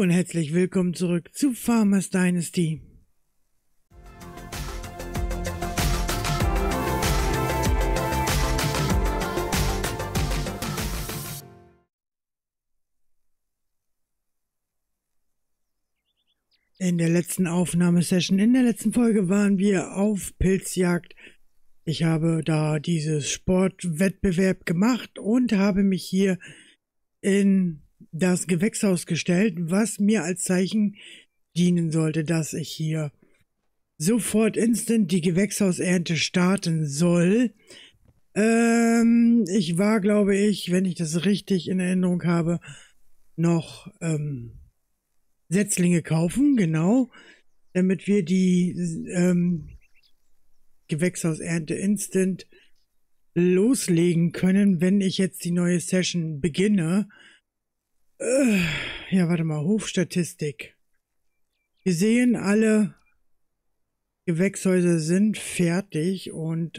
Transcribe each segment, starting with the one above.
und herzlich willkommen zurück zu Farmers Dynasty. In der letzten Aufnahmesession, in der letzten Folge waren wir auf Pilzjagd. Ich habe da dieses Sportwettbewerb gemacht und habe mich hier in das Gewächshaus gestellt, was mir als Zeichen dienen sollte, dass ich hier sofort instant die Gewächshausernte starten soll. Ich war, glaube ich, wenn ich das richtig in Erinnerung habe, noch Setzlinge kaufen, genau, damit wir die Gewächshausernte instant loslegen können, wenn ich jetzt die neue Session beginne. Ja, warte mal, Hofstatistik. Wir sehen, alle Gewächshäuser sind fertig und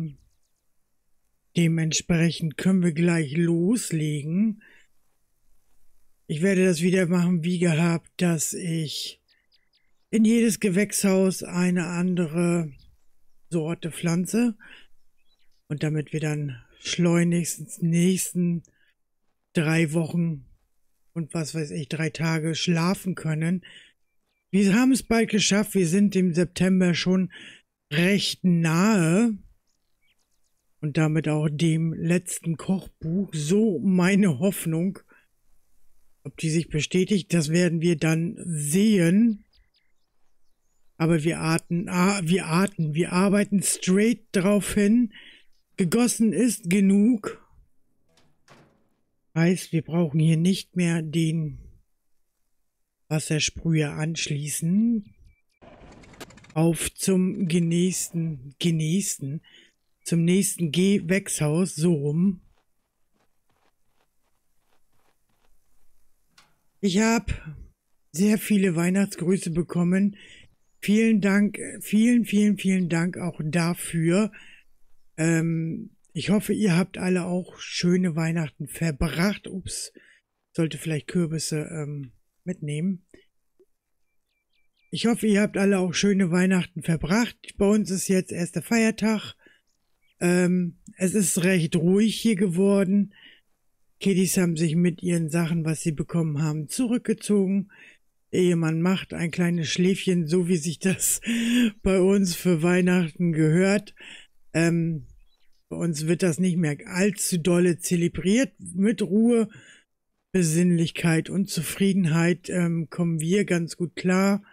dementsprechend können wir gleich loslegen. Ich werde das wieder machen wie gehabt, dass ich in jedes Gewächshaus eine andere Sorte pflanze und damit wir dann schleunigst in den nächsten 3 Wochen und was weiß ich, 3 Tage schlafen können. Wir haben es bald geschafft, wir sind im September schon recht nahe und damit auch dem letzten Kochbuch, so meine Hoffnung. Ob die sich bestätigt, das werden wir dann sehen. Aber wir arbeiten straight drauf hin. Gegossen ist genug. Heißt, wir brauchen hier nicht mehr den Wassersprüher anschließen. Auf zum nächsten Gewächshaus, so rum. Ich habe sehr viele Weihnachtsgrüße bekommen. Vielen Dank, vielen Dank auch dafür. Ich hoffe, ihr habt alle auch schöne Weihnachten verbracht. Ups, sollte vielleicht Kürbisse mitnehmen. Ich hoffe, ihr habt alle auch schöne Weihnachten verbracht. Bei uns ist jetzt erster Feiertag. Es ist recht ruhig hier geworden. Kiddies haben sich mit ihren Sachen, was sie bekommen haben, zurückgezogen. Ehemann macht ein kleines Schläfchen, so wie sich das bei uns für Weihnachten gehört. Bei uns wird das nicht mehr allzu dolle zelebriert. Mit Ruhe, Besinnlichkeit und Zufriedenheit kommen wir ganz gut klar.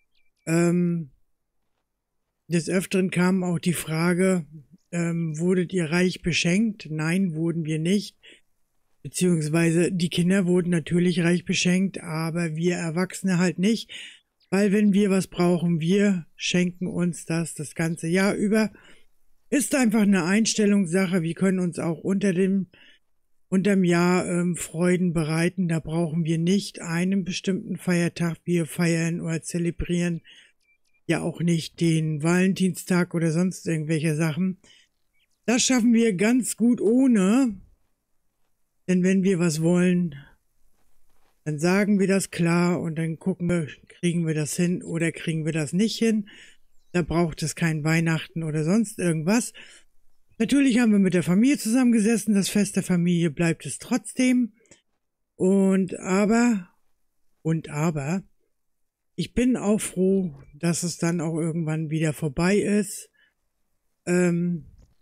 Des Öfteren kam auch die Frage, wurdet ihr reich beschenkt? Nein, wurden wir nicht. Beziehungsweise die Kinder wurden natürlich reich beschenkt, aber wir Erwachsene halt nicht, weil wenn wir was brauchen, wir schenken uns das ganze Jahr über. Ist einfach eine Einstellungssache, wir können uns auch unterm Jahr Freuden bereiten, da brauchen wir nicht einen bestimmten Feiertag, wir feiern oder zelebrieren ja auch nicht den Valentinstag oder sonst irgendwelche Sachen. Das schaffen wir ganz gut ohne. Denn wenn wir was wollen, dann sagen wir das klar und dann gucken wir, kriegen wir das hin oder kriegen wir das nicht hin. Da braucht es kein Weihnachten oder sonst irgendwas. Natürlich haben wir mit der Familie zusammengesessen, das Fest der Familie bleibt es trotzdem. Aber, ich bin auch froh, dass es dann auch irgendwann wieder vorbei ist. Wir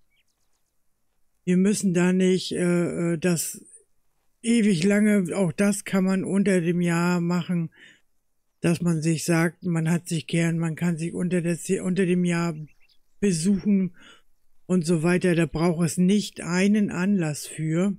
müssen da nicht das ewig lange, auch das kann man unter dem Jahr machen, dass man sich sagt, man hat sich gern, man kann sich unter dem Jahr besuchen und so weiter. Da braucht es nicht einen Anlass für.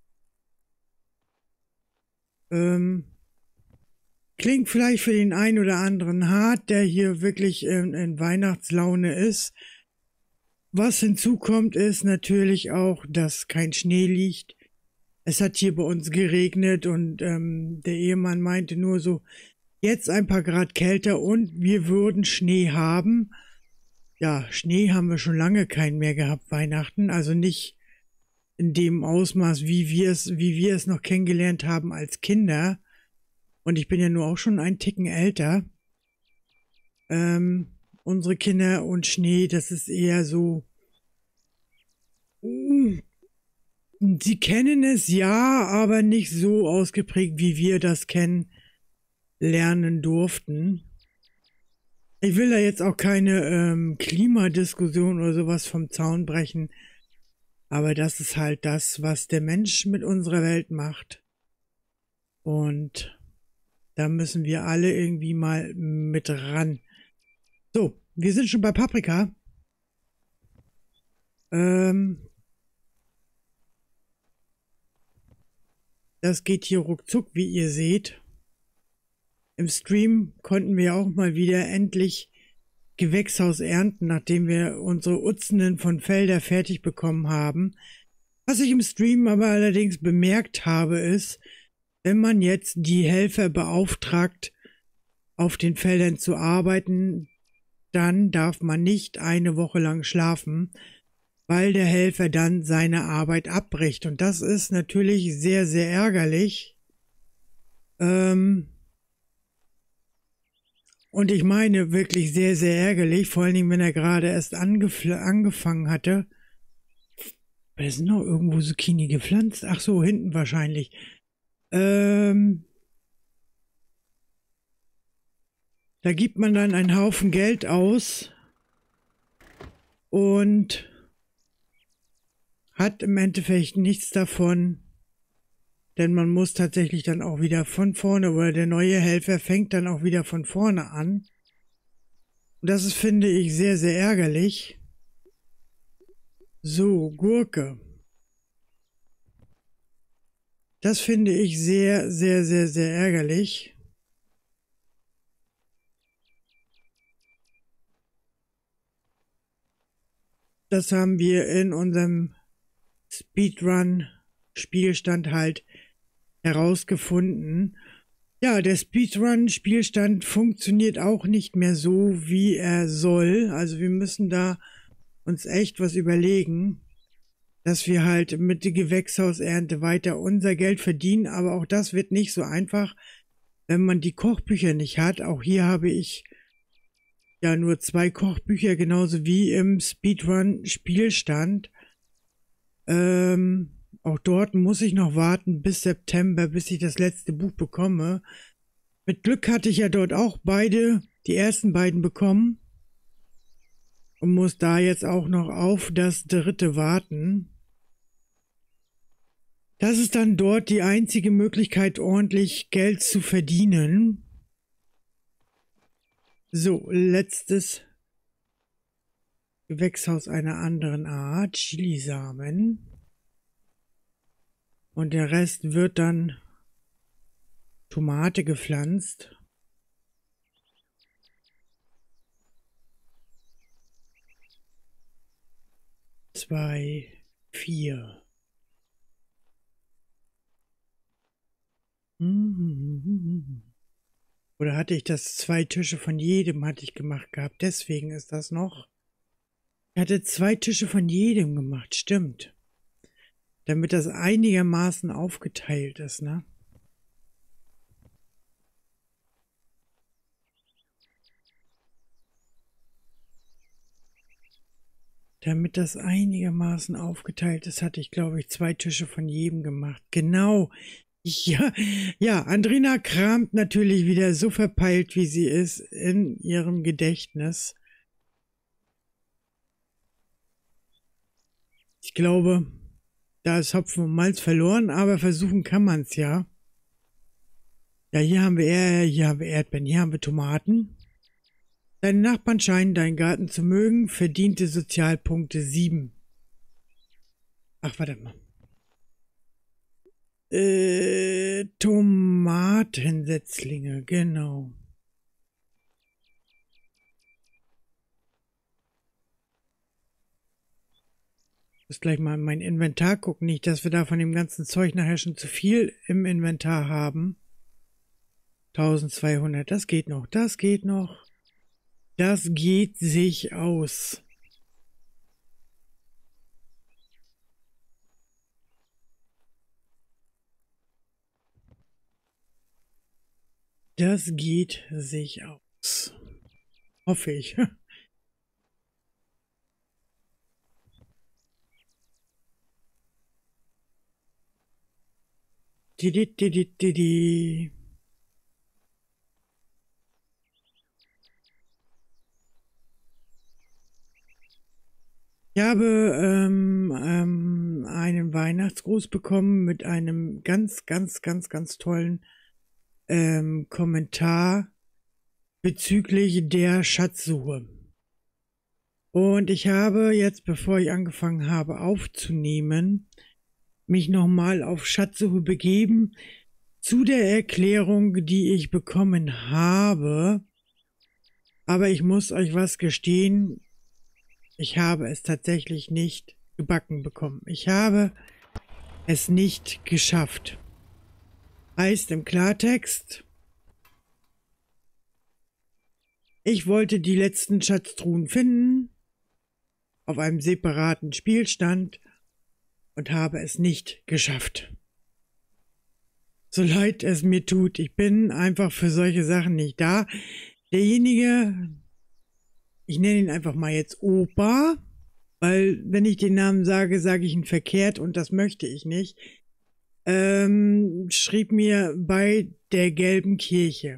Klingt vielleicht für den einen oder anderen hart, der hier wirklich in Weihnachtslaune ist. Was hinzukommt, ist natürlich auch, dass kein Schnee liegt. Es hat hier bei uns geregnet und der Ehemann meinte nur so, jetzt ein paar Grad kälter und wir würden Schnee haben. Ja, Schnee haben wir schon lange keinen mehr gehabt, Weihnachten. Also nicht in dem Ausmaß, wie wir es noch kennengelernt haben als Kinder. Und ich bin ja nur auch schon einen Ticken älter. Unsere Kinder und Schnee, das ist eher so. Sie kennen es ja, aber nicht so ausgeprägt, wie wir das kennenlernen durften. Ich will da jetzt auch keine Klimadiskussion oder sowas vom Zaun brechen, aber das ist halt das, was der Mensch mit unserer Welt macht. Und da müssen wir alle irgendwie mal mit ran. So, wir sind schon bei Paprika. Das geht hier ruckzuck, wie ihr seht. Im Stream konnten wir auch mal wieder endlich Gewächshaus ernten, nachdem wir unsere Utzenden von Felder fertig bekommen haben. Was ich im Stream aber allerdings bemerkt habe, ist, wenn man jetzt die Helfer beauftragt, auf den Feldern zu arbeiten, dann darf man nicht eine Woche lang schlafen, weil der Helfer dann seine Arbeit abbricht. Und das ist natürlich sehr, sehr ärgerlich. Und ich meine wirklich sehr, sehr ärgerlich, vor allen Dingen, wenn er gerade erst angefangen hatte. Da sind noch irgendwo Zucchini gepflanzt. Ach so, hinten wahrscheinlich. Da gibt man dann einen Haufen Geld aus und hat im Endeffekt nichts davon, denn man muss tatsächlich dann auch wieder von vorne, oder der neue Helfer fängt dann auch wieder von vorne an. Und das ist, finde ich, sehr, sehr ärgerlich. So, Gurke. Das finde ich sehr, sehr, sehr, sehr ärgerlich. Das haben wir in unserem Speedrun-Spielstand halt herausgefunden. Ja, der Speedrun-Spielstand funktioniert auch nicht mehr so, wie er soll. Also wir müssen da uns echt was überlegen, dass wir halt mit der Gewächshausernte weiter unser Geld verdienen. Aber auch das wird nicht so einfach, wenn man die Kochbücher nicht hat. Auch hier habe ich ja nur 2 Kochbücher, genauso wie im Speedrun-Spielstand. Auch dort muss ich noch warten bis September, bis ich das letzte Buch bekomme. Mit Glück hatte ich ja dort auch die ersten beiden bekommen. Und muss da jetzt auch noch auf das 3. warten. Das ist dann dort die einzige Möglichkeit, ordentlich Geld zu verdienen. So, letztes Gewächshaus einer anderen Art, Chilisamen. Und der Rest wird dann Tomate gepflanzt. Zwei, 4. Oder hatte ich das 2 Tische von jedem hatte ich gemacht gehabt. Deswegen ist das noch. Ich hatte 2 Tische von jedem gemacht, stimmt. Damit das einigermaßen aufgeteilt ist, ne? Damit das einigermaßen aufgeteilt ist, hatte ich, glaube ich, 2 Tische von jedem gemacht. Genau. Ja, Andrina kramt natürlich wieder so verpeilt, wie sie ist, in ihrem Gedächtnis. Ich glaube, da ist Hopfen und Malz verloren, aber versuchen kann man es ja. Ja, hier haben wir Erdbeeren, hier haben wir Tomaten. Deine Nachbarn scheinen deinen Garten zu mögen, verdiente Sozialpunkte 7. Ach, warte mal. Tomatensetzlinge, genau. Ich muss gleich mal in mein Inventar gucken, nicht, dass wir da von dem ganzen Zeug nachher schon zu viel im Inventar haben. 1200, das geht noch, das geht noch. Das geht sich aus. Das geht sich aus. Hoffe ich. Didi. Ich habe einen Weihnachtsgruß bekommen mit einem ganz tollen Kommentar bezüglich der Schatzsuche. Und ich habe jetzt, bevor ich angefangen habe aufzunehmen, mich nochmal auf Schatzsuche begeben zu der Erklärung, die ich bekommen habe. Aber ich muss euch was gestehen, ich habe es tatsächlich nicht gebacken bekommen. Ich habe es nicht geschafft. Heißt im Klartext, ich wollte die letzten Schatztruhen finden auf einem separaten Spielstand und habe es nicht geschafft. So leid es mir tut, ich bin einfach für solche Sachen nicht da. Derjenige, ich nenne ihn einfach mal jetzt Opa, weil wenn ich den Namen sage, sage ich ihn verkehrt und das möchte ich nicht, schrieb mir bei der gelben Kirche.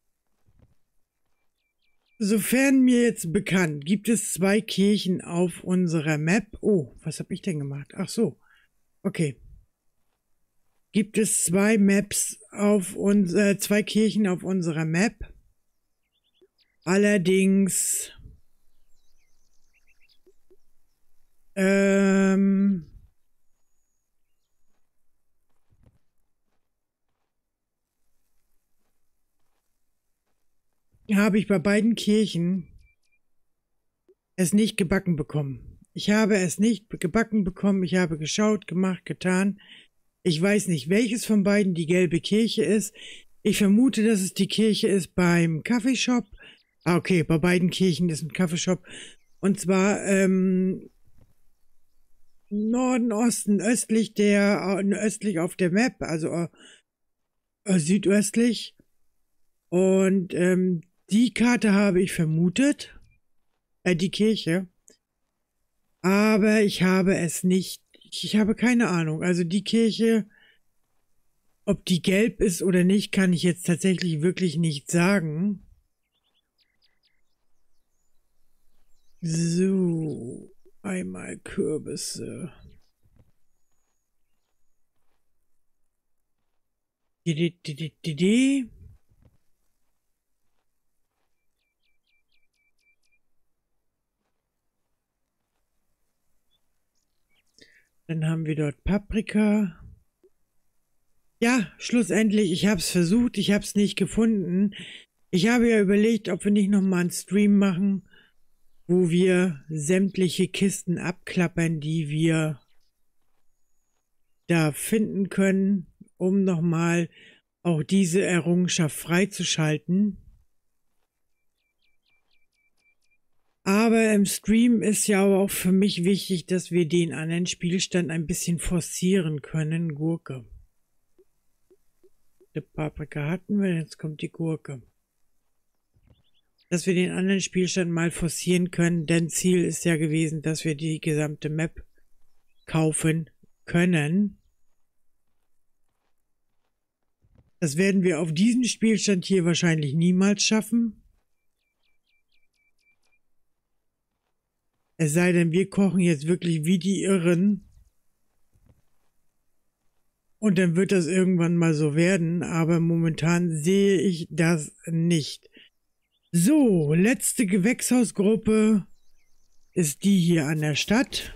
Sofern mir jetzt bekannt, gibt es 2 Kirchen auf unserer Map. Oh, was habe ich denn gemacht? Ach so, okay. Gibt es 2 Maps auf 2 Kirchen auf unserer Map. Allerdings habe ich bei beiden Kirchen es nicht gebacken bekommen. Ich habe es nicht gebacken bekommen. Ich habe geschaut, gemacht, getan. Ich weiß nicht, welches von beiden die gelbe Kirche ist. Ich vermute, dass es die Kirche ist beim Kaffeeshop. Ah, okay, bei beiden Kirchen ist ein Kaffeeshop. Und zwar Norden, Osten, östlich östlich auf der Map, also südöstlich. Und die Karte habe ich vermutet, die Kirche. Aber ich habe es nicht, ich habe keine Ahnung. Also die Kirche, ob die gelb ist oder nicht, kann ich jetzt tatsächlich wirklich nicht sagen. So, einmal Kürbisse. Die. Dann haben wir dort Paprika. Ja, schlussendlich, ich habe es versucht, ich habe es nicht gefunden. Ich habe ja überlegt, ob wir nicht nochmal einen Stream machen, wo wir sämtliche Kisten abklappern, die wir da finden können, um nochmal auch diese Errungenschaft freizuschalten. Aber im Stream ist ja auch für mich wichtig, dass wir den anderen Spielstand ein bisschen forcieren können. Gurke. Die Paprika hatten wir, jetzt kommt die Gurke. Dass wir den anderen Spielstand mal forcieren können, denn Ziel ist ja gewesen, dass wir die gesamte Map kaufen können. Das werden wir auf diesem Spielstand hier wahrscheinlich niemals schaffen. Es sei denn, wir kochen jetzt wirklich wie die Irren. Und dann wird das irgendwann mal so werden, aber momentan sehe ich das nicht. So, letzte Gewächshausgruppe ist die hier an der Stadt.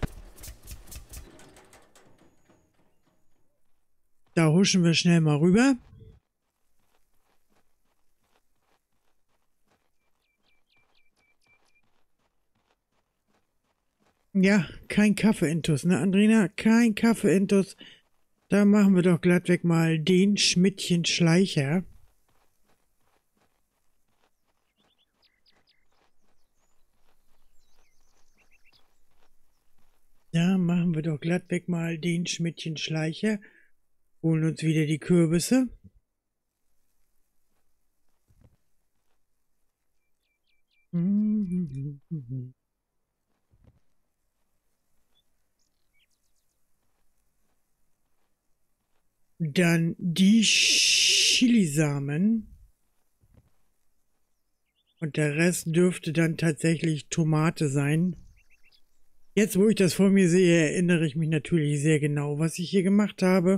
Da huschen wir schnell mal rüber. Ja, kein Kaffee-Intus, ne, Andrina? Kein Kaffee-Intus. Da machen wir doch glattweg mal den Schmidtchen-Schleicher. Da machen wir doch glattweg mal den Schmidtchen-Schleicher. Holen uns wieder die Kürbisse. Dann die Chilisamen. Und der Rest dürfte dann tatsächlich Tomate sein. Jetzt, wo ich das vor mir sehe, erinnere ich mich natürlich sehr genau, was ich hier gemacht habe.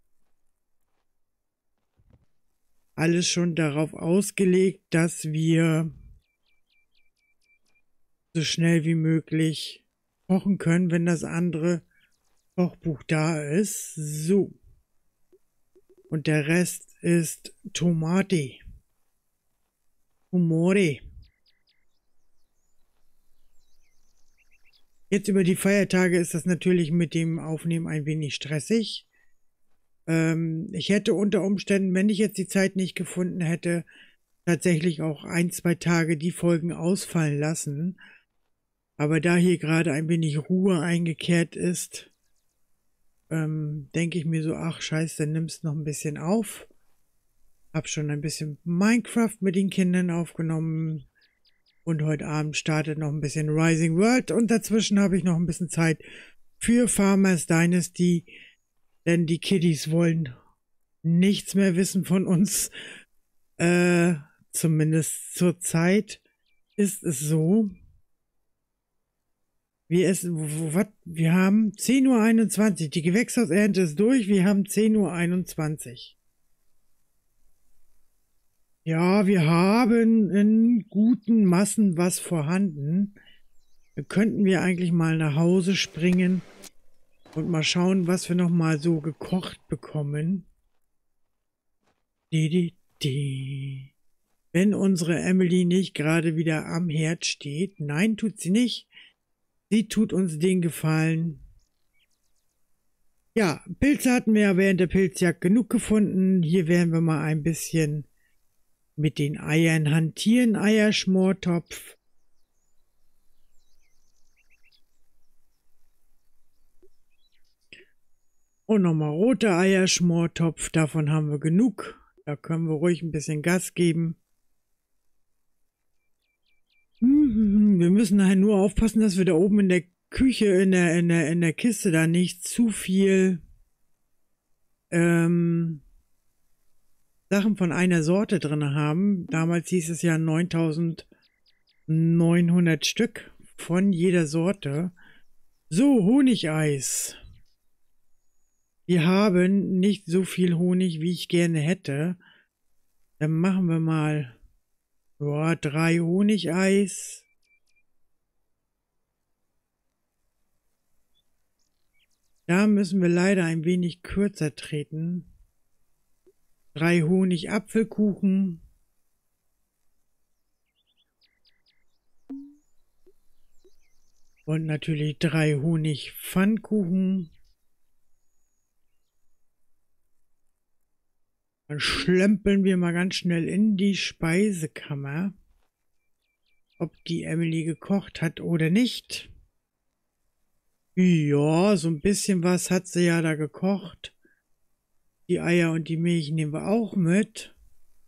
Alles schon darauf ausgelegt, dass wir so schnell wie möglich kochen können, wenn das andere Kochbuch da ist. So. Und der Rest ist Tomate. Humore. Jetzt über die Feiertage ist das natürlich mit dem Aufnehmen ein wenig stressig. Ich hätte unter Umständen, wenn ich jetzt die Zeit nicht gefunden hätte, tatsächlich auch 1, 2 Tage die Folgen ausfallen lassen. Aber da hier gerade ein wenig Ruhe eingekehrt ist, denke ich mir so, ach scheiße, dann nimmst noch ein bisschen auf. Hab schon ein bisschen Minecraft mit den Kindern aufgenommen. Und heute Abend startet noch ein bisschen Rising World. Und dazwischen habe ich noch ein bisschen Zeit für Farmers Dynasty. Denn die Kiddies wollen nichts mehr wissen von uns. Zumindest zur Zeit ist es so. Wir haben 10:21 Uhr. Die Gewächshausernte ist durch. Wir haben 10:21 Uhr. Ja, wir haben in guten Massen was vorhanden. Da könnten wir eigentlich mal nach Hause springen und mal schauen, was wir noch mal so gekocht bekommen. Wenn unsere Emily nicht gerade wieder am Herd steht. Nein, tut sie nicht. Sie tut uns den Gefallen. Ja, Pilze hatten wir ja während der Pilzjagd genug gefunden. Hier werden wir mal ein bisschen mit den Eiern hantieren. Eierschmortopf. Und nochmal rote Eierschmortopf. Davon haben wir genug. Da können wir ruhig ein bisschen Gas geben. Wir müssen nachher nur aufpassen, dass wir da oben in der Küche, in der Kiste da nicht zu viel Sachen von einer Sorte drin haben. Damals hieß es ja 9900 Stück von jeder Sorte. So, Honigeis. Wir haben nicht so viel Honig, wie ich gerne hätte. Dann machen wir mal 3 Honigeis. Da müssen wir leider ein wenig kürzer treten. 3 Honig-Apfelkuchen. Und natürlich 3 Honig-Pfannkuchen. Dann schlempeln wir mal ganz schnell in die Speisekammer, ob die Emily gekocht hat oder nicht. Ja, so ein bisschen was hat sie ja da gekocht. Die Eier und die Milch nehmen wir auch mit.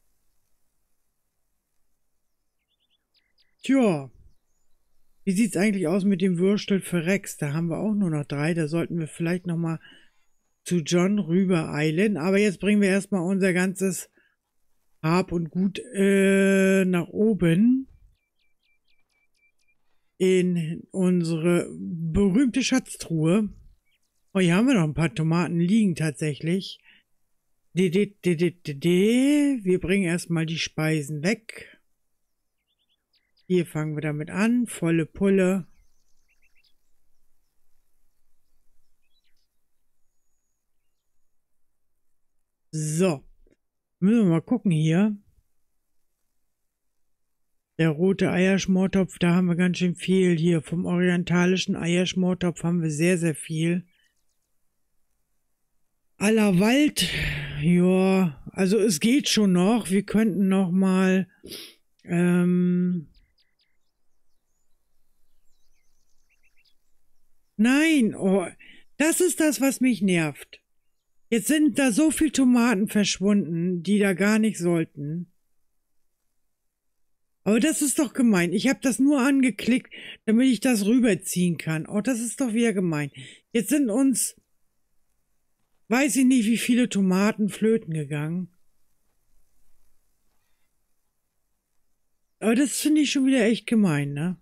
Tja, wie sieht's eigentlich aus mit dem Würstel für Rex? Da haben wir auch nur noch 3. Da sollten wir vielleicht noch mal zu John rübereilen. Aber jetzt bringen wir erstmal unser ganzes Hab und Gut nach oben in unsere berühmte Schatztruhe. Oh, hier haben wir noch ein paar Tomaten liegen tatsächlich. Wir bringen erstmal die Speisen weg. Hier fangen wir damit an. Volle Pulle. So, müssen wir mal gucken hier. Der rote Eierschmortopf, da haben wir ganz schön viel. Hier vom orientalischen Eierschmortopf haben wir sehr, sehr viel. Aller Wald, ja, also es geht schon noch. Wir könnten noch mal nein, oh, das ist das, was mich nervt. Jetzt sind da so viele Tomaten verschwunden, die da gar nicht sollten. Aber das ist doch gemein. Ich habe das nur angeklickt, damit ich das rüberziehen kann. Oh, das ist doch wieder gemein. Jetzt sind uns, weiß ich nicht, wie viele Tomaten flöten gegangen. Aber das finde ich schon wieder echt gemein, ne?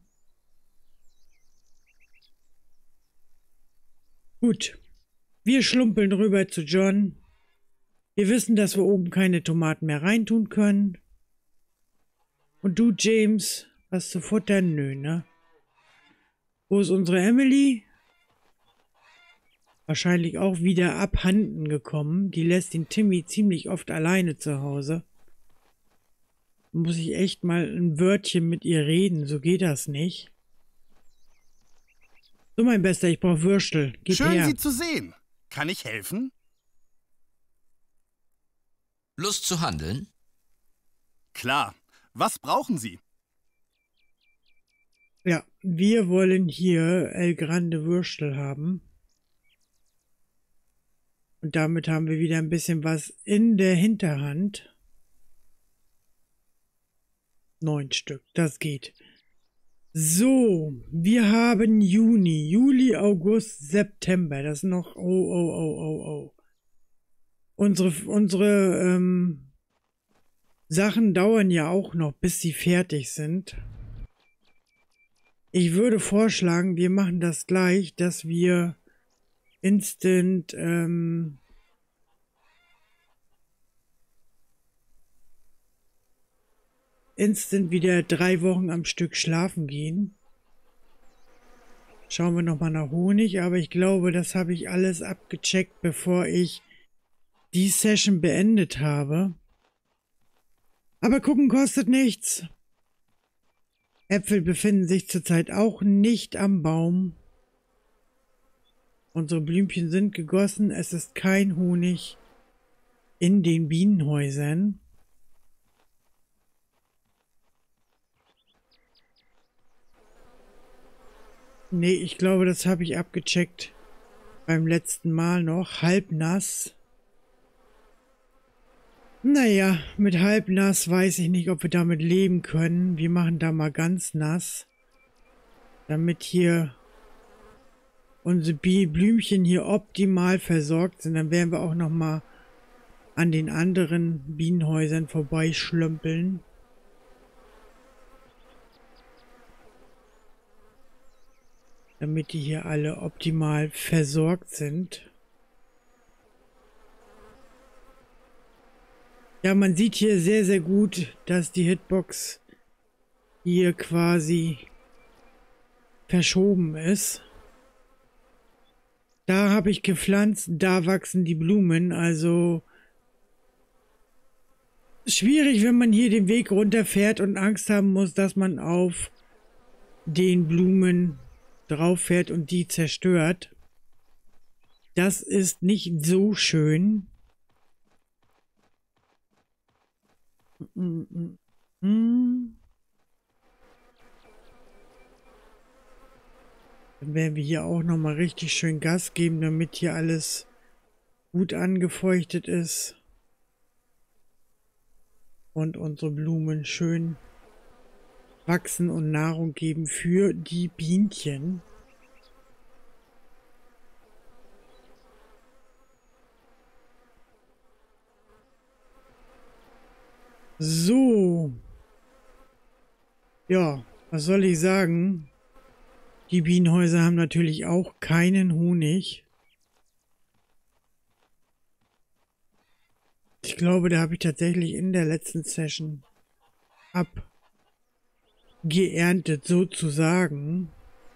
Gut. Wir schlumpeln rüber zu John. Wir wissen, dass wir oben keine Tomaten mehr reintun können. Und du, James, was zu futtern? Nö, ne? Wo ist unsere Emily? Wahrscheinlich auch wieder abhanden gekommen. Die lässt den Timmy ziemlich oft alleine zu Hause. Muss ich echt mal ein Wörtchen mit ihr reden, so geht das nicht. So, mein Bester, ich brauche Würstel. Gib Schön, her. Sie zu sehen. Kann ich helfen? Lust zu handeln? Klar. Was brauchen Sie? Ja, wir wollen hier El Grande Würstel haben. Und damit haben wir wieder ein bisschen was in der Hinterhand. 9 Stück, das geht. So, wir haben Juni, Juli, August, September. Das ist noch, oh. Unsere Sachen dauern ja auch noch, bis sie fertig sind. Ich würde vorschlagen, wir machen das gleich, dass wir instant wieder 3 Wochen am Stück schlafen gehen. Schauen wir nochmal nach Honig, aber ich glaube, das habe ich alles abgecheckt, bevor ich die Session beendet habe. Aber gucken kostet nichts. Äpfel befinden sich zurzeit auch nicht am Baum. Unsere Blümchen sind gegossen, es ist kein Honig in den Bienenhäusern. Nee, ich glaube, das habe ich abgecheckt beim letzten Mal noch. Halbnass. Naja, mit halbnass weiß ich nicht, ob wir damit leben können. Wir machen da mal ganz nass. Damit hier unsere Blümchen hier optimal versorgt sind. Dann werden wir auch noch mal an den anderen Bienenhäusern vorbeischlümpeln. Damit die hier alle optimal versorgt sind. Ja, man sieht hier sehr, sehr gut, dass die Hitbox hier quasi verschoben ist. Da habe ich gepflanzt, da wachsen die Blumen, also schwierig, wenn man hier den Weg runterfährt und Angst haben muss, dass man auf den Blumen drauf fährt und die zerstört. Das ist nicht so schön. Dann werden wir hier auch nochmal richtig schön Gas geben, damit hier alles gut angefeuchtet ist. Und unsere Blumen schön wachsen und Nahrung geben für die Bienchen. So. Ja, was soll ich sagen? Die Bienenhäuser haben natürlich auch keinen Honig. Ich glaube, da habe ich tatsächlich in der letzten Session abgeerntet, sozusagen.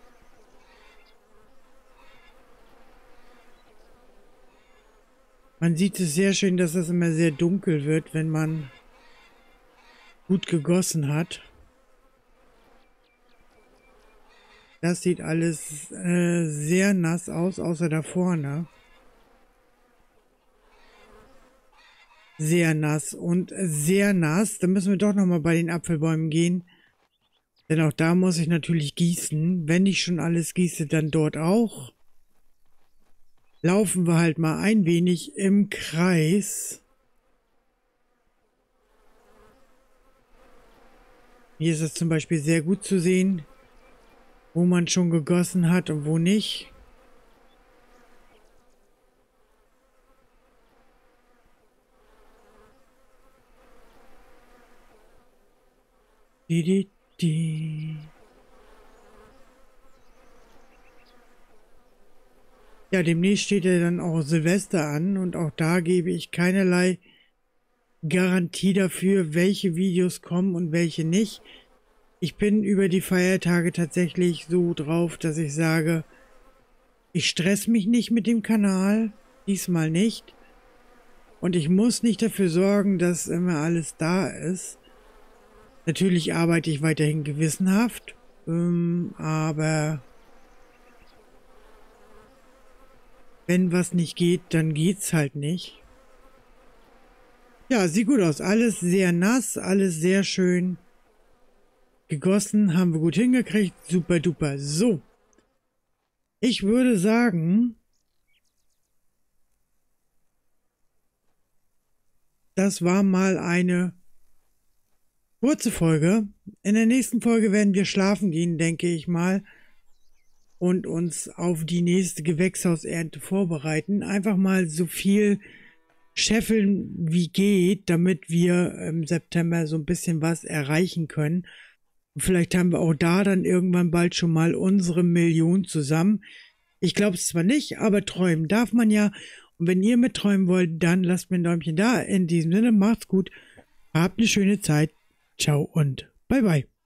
Man sieht es sehr schön, dass es immer sehr dunkel wird, wenn man gut gegossen hat. Das sieht alles sehr nass aus, außer da vorne. Sehr nass und sehr nass. Da müssen wir doch nochmal bei den Apfelbäumen gehen. Denn auch da muss ich natürlich gießen. Wenn ich schon alles gieße, dann dort auch. Laufen wir halt mal ein wenig im Kreis. Hier ist es zum Beispiel sehr gut zu sehen, wo man schon gegossen hat und wo nicht. Die, die, die. Ja, demnächst steht ja dann auch Silvester an und auch da gebe ich keinerlei Garantie dafür, welche Videos kommen und welche nicht. Ich bin über die Feiertage tatsächlich so drauf, dass ich sage, ich stress mich nicht mit dem Kanal, diesmal nicht. Und ich muss nicht dafür sorgen, dass immer alles da ist. Natürlich arbeite ich weiterhin gewissenhaft, aber wenn was nicht geht, dann geht's halt nicht. Ja, sieht gut aus. Alles sehr nass, alles sehr schön gegossen, haben wir gut hingekriegt. Super duper. So. Ich würde sagen, das war mal eine kurze Folge. In der nächsten Folge werden wir schlafen gehen, denke ich mal. Und uns auf die nächste Gewächshausernte vorbereiten. Einfach mal so viel scheffeln wie geht, damit wir im September so ein bisschen was erreichen können. Vielleicht haben wir auch da dann irgendwann bald schon mal unsere Million zusammen. Ich glaube es zwar nicht, aber träumen darf man ja. Und wenn ihr mitträumen wollt, dann lasst mir ein Däumchen da. In diesem Sinne, macht's gut. Habt eine schöne Zeit. Ciao und bye bye.